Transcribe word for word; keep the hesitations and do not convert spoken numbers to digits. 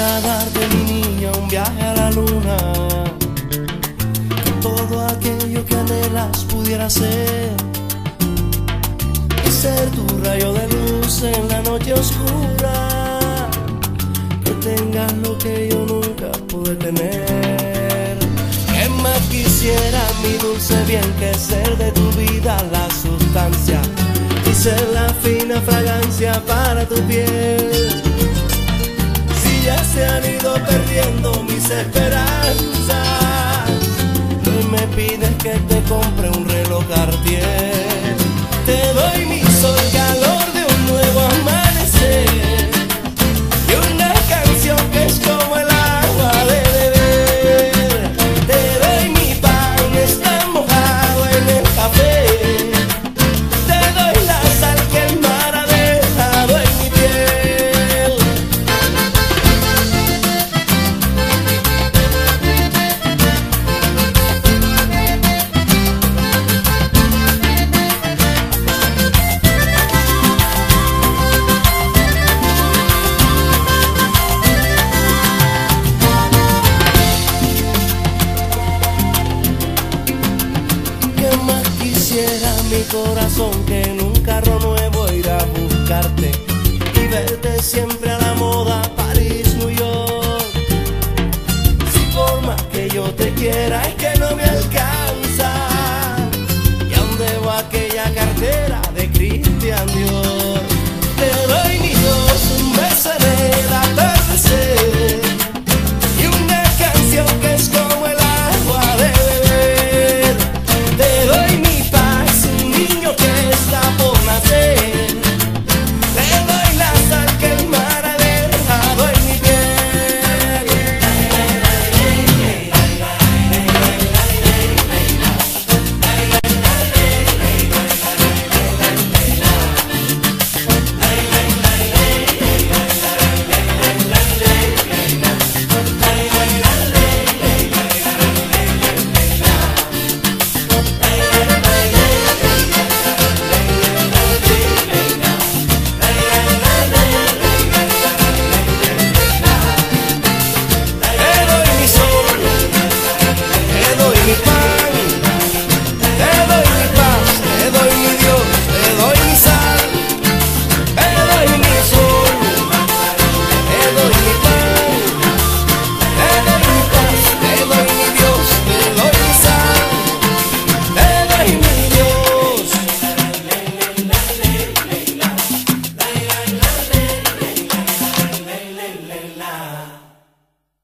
Quisiera darte, mi niña, un viaje a la luna, que todo aquello que anhelas pudiera ser, y ser tu rayo de luz en la noche oscura, que tengas lo que yo nunca pude tener. ¿Qué más quisiera, mi dulce bien, que ser de tu vida la sustancia y ser la fina fragancia para tu piel? Ya se han ido perdiendo mis esperanzas, hoy me pides que te compre un reloj Cartier. Te doy mi sol, calor de un nuevo amanecer, y una canción que es como el agua de beber. Te doy mi pan, está mojado en el café, te doy la sal que el mar ha dejado en mi piel. Mi corazón